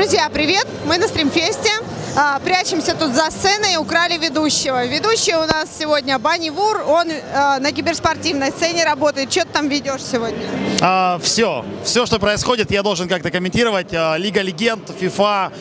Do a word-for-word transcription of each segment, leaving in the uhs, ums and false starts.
Друзья, привет! Мы на стримфесте. А, прячемся тут за сценой, украли ведущего. Ведущий у нас сегодня Бани Вур, он а, на киберспортивной сцене работает. Что ты там ведешь сегодня? А, все. Все, что происходит, я должен как-то комментировать. А, Лига Легенд, FIFA,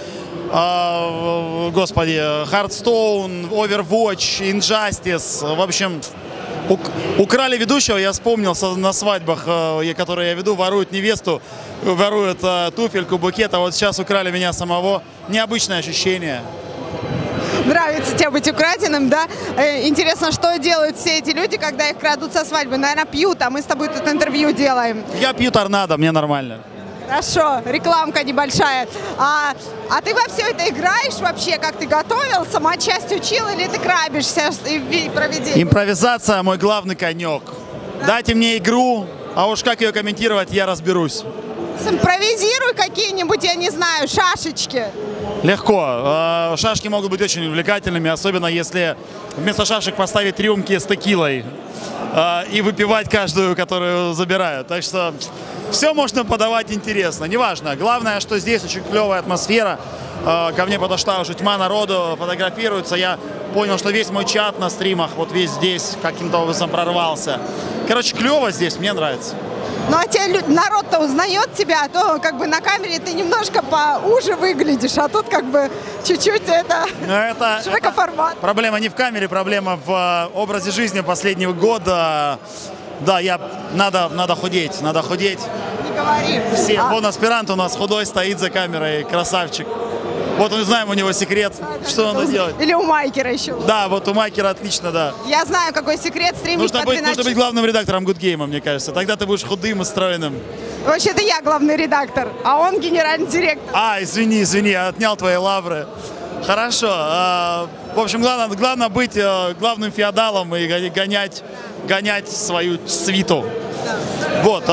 а, господи, Hearthstone, Overwatch, Injustice. В общем, ук украли ведущего, я вспомнил на свадьбах, которые я веду, воруют невесту, воруют а, туфельку, букет, а вот сейчас украли меня самого. Необычное ощущение. Нравится тебе быть украденным, да? Э, интересно, что делают все эти люди, когда их крадут со свадьбы? Наверное, пьют, а мы с тобой тут интервью делаем. Я пью торнадо, мне нормально. Хорошо, рекламка небольшая. А, а ты во все это играешь вообще? Как ты готовился, матчасть учил или ты крабишься и проведение? Импровизация мой главный конек. Да? Дайте мне игру, а уж как ее комментировать, я разберусь. Импровизируй какие-нибудь, я не знаю, шашечки. Легко. Шашки могут быть очень увлекательными, особенно если вместо шашек поставить рюмки с текилой и выпивать каждую, которую забирают. Так что все можно подавать интересно. Неважно. Главное, что здесь очень клевая атмосфера. Ко мне подошла уже тьма народу, фотографируется. Я понял, что весь мой чат на стримах вот весь здесь каким-то образом прорвался. Короче, клево здесь, мне нравится. Ну а тебя народ-то узнает тебя, а то как бы на камере ты немножко поуже выглядишь, а тут как бы чуть-чуть это, это широкоформат. Проблема не в камере, проблема в образе жизни последнего года. Да, я, надо, надо худеть, надо худеть. Не говори. Все, а... Вон аспирант у нас худой стоит за камерой, красавчик. Вот мы знаем у него секрет, а, что надо делать. Или у Майкера еще. Да, вот у Майкера отлично, да. Я знаю, какой секрет стримить. Нужно, быть, нужно быть главным редактором Good Game, мне кажется. Тогда ты будешь худым и стройным. Вообще-то я главный редактор, а он генеральный директор. А, извини, извини, я отнял твои лавры. Хорошо. В общем, главное, главное быть главным феодалом и гонять, гонять свою свиту. Да. Вот.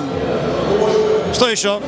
Что еще?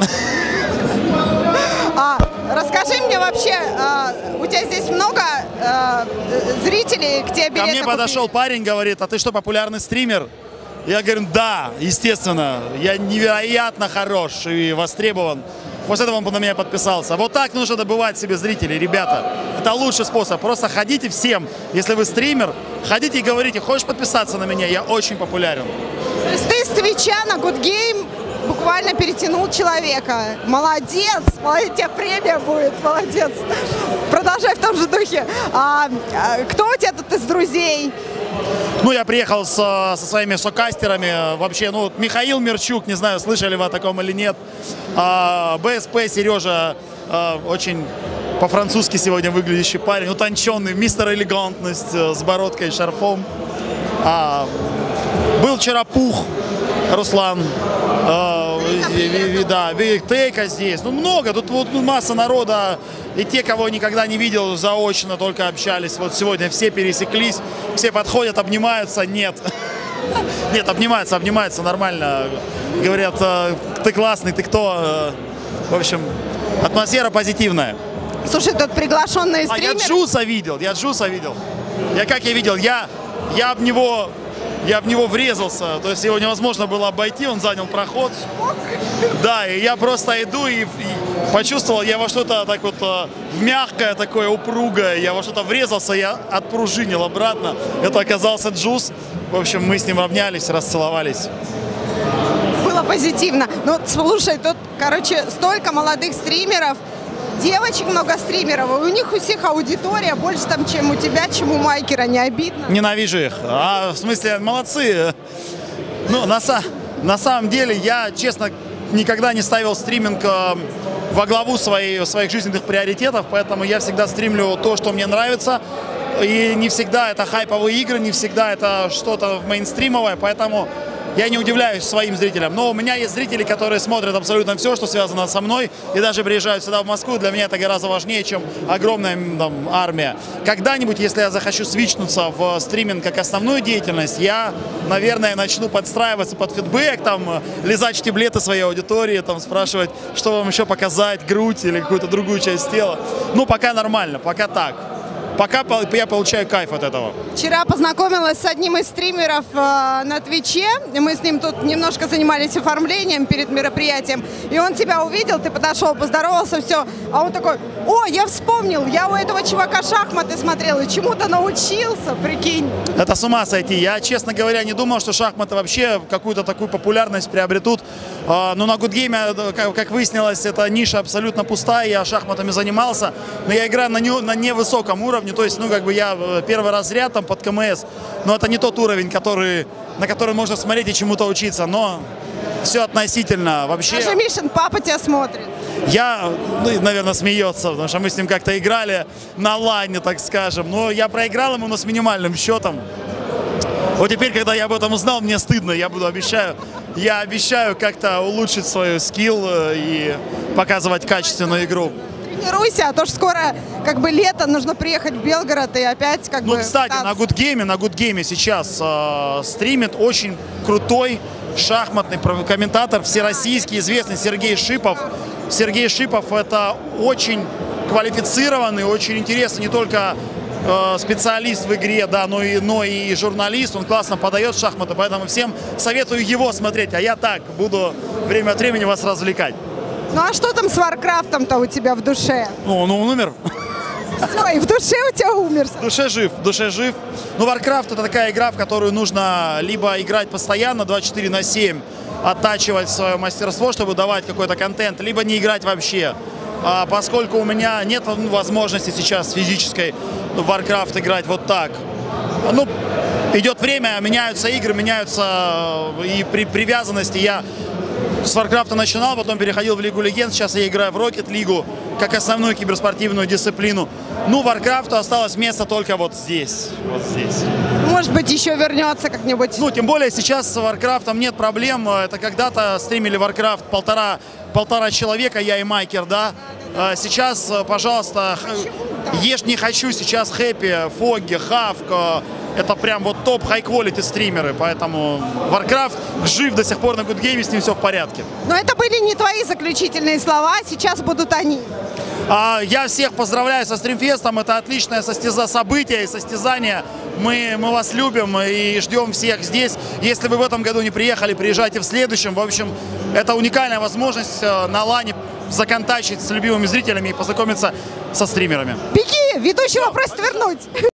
А, расскажи мне вообще, э, у тебя здесь много э, зрителей, к тебе билеты Ко мне подошел купили? Парень, говорит, а ты что, популярный стример? Я говорю, да, естественно, я невероятно хорош и востребован. После этого он на меня подписался. Вот так нужно добывать себе зрителей, ребята. Это лучший способ. Просто ходите всем, если вы стример, ходите и говорите, хочешь подписаться на меня, я очень популярен. То есть ты с Твича на Good Game буквально перетянул человека. Молодец! Молодец, у тебя премия будет, молодец. Продолжай в том же духе. А, а, кто у тебя тут из друзей? Ну, я приехал с, со своими сокастерами. Вообще, ну, Михаил Мерчук, не знаю, слышали вы о таком или нет. А, БСП Сережа, а, очень по-французски сегодня выглядящий парень. Утонченный, мистер элегантность, с бородкой, шарфом. А, был вчера Пух, Руслан. А, и, и, и, да, Тейка здесь. Ну, много. Тут вот масса народа. И те, кого никогда не видел заочно, только общались. Вот сегодня все пересеклись, все подходят, обнимаются. Нет. Нет, обнимаются, обнимаются нормально. Говорят, ты классный, ты кто? В общем, атмосфера позитивная. Слушай, тут приглашенные стримеры. А я Джуса видел, я Джуса видел. Я как я видел, я, я об него... Я в него врезался, то есть его невозможно было обойти, он занял проход. Да, и я просто иду и, и почувствовал, я во что-то так вот мягкое, такое упругое, я во что-то врезался, я отпружинил обратно. Это оказался Джус. В общем, мы с ним обнялись, расцеловались. Было позитивно. Ну, слушай, тут, короче, столько молодых стримеров. Девочек много стримеров, и у них у всех аудитория больше там, чем у тебя, чем у Майкера, не обидно? Ненавижу их. А, в смысле, молодцы. Ну, на, на самом деле, я, честно, никогда не ставил стриминг во главу своей, своих жизненных приоритетов, поэтому я всегда стримлю то, что мне нравится. И не всегда это хайповые игры, не всегда это что-то мейнстримовое, поэтому... Я не удивляюсь своим зрителям, но у меня есть зрители, которые смотрят абсолютно все, что связано со мной, и даже приезжают сюда в Москву. Для меня это гораздо важнее, чем огромная там армия. Когда-нибудь, если я захочу свичнуться в стриминг как основную деятельность, я, наверное, начну подстраиваться под фидбэк, там, лизать штиблеты своей аудитории, там, спрашивать, что вам еще показать, грудь или какую-то другую часть тела. Ну, пока нормально, пока так. пока я получаю кайф от этого. Вчера познакомилась с одним из стримеров э, на Твиче. Мы с ним тут немножко занимались оформлением перед мероприятием. И он тебя увидел, ты подошел, поздоровался, все. А он такой: о, я вспомнил, я у этого чувака шахматы смотрел и чему-то научился, прикинь. Это с ума сойти. Я, честно говоря, не думал, что шахматы вообще какую-то такую популярность приобретут. Но на Good Game, как выяснилось, эта ниша абсолютно пустая. Я шахматами занимался, но я играю на, не, на невысоком уровне. То есть, ну, как бы я первый разряд там под КМС. Но это не тот уровень, который, на который можно смотреть и чему-то учиться. Но все относительно. Вообще... Даже Мишин, папа тебя смотрит. Я, ну, наверное, смеется, потому что мы с ним как-то играли на лайне, так скажем. Но я проиграл ему, но с минимальным счетом. Вот теперь, когда я об этом узнал, мне стыдно. Я буду, обещаю, я обещаю как-то улучшить свой скилл и показывать качественную игру. Тренируйся, а то ж скоро как бы лето, нужно приехать в Белгород и опять как ну, бы... Ну, кстати, пытаться. на Good Game, на Good Game сейчас э, стримит очень крутой шахматный комментатор, всероссийский, известный Сергей Шипов. Сергей Шипов — это очень квалифицированный, очень интересный не только э, специалист в игре, да, но и, но и журналист. Он классно подает шахматы, поэтому всем советую его смотреть. А я так буду время от времени вас развлекать. Ну а что там с Варкрафтом-то у тебя в душе? Ну, ну он умер. Все, и в душе у тебя умер. В душе жив, в душе жив. Ну, Warcraft — это такая игра, в которую нужно либо играть постоянно, двадцать четыре на семь, оттачивать свое мастерство, чтобы давать какой-то контент, либо не играть вообще. А поскольку у меня нет возможности сейчас физической в Warcraft играть вот так, ну, идет время, меняются игры, меняются и при привязанности. Я с Warcraft начинал, потом переходил в Лигу Легенд, сейчас я играю в Rocket League как основную киберспортивную дисциплину. Ну, Warcraft осталось место только вот здесь, вот здесь. Может быть, еще вернется как-нибудь. Ну, тем более сейчас с Warcraft нет проблем. Это когда-то стримили Warcraft полтора, полтора человека, я и Майкер, да. Сейчас, пожалуйста, ешь не хочу, сейчас Хэппи, Фогги, Хавк. Это прям вот топ хай-квалити стримеры, поэтому Warcraft жив до сих пор на Good Game, с ним все в порядке. Но это были не твои заключительные слова, сейчас будут они. А, я всех поздравляю со стримфестом, это отличное состяза... событие и состязание. Мы, мы вас любим и ждем всех здесь. Если вы в этом году не приехали, приезжайте в следующем. В общем, это уникальная возможность на лане законтачить с любимыми зрителями и познакомиться со стримерами. Беги, ведущего просят вернуть.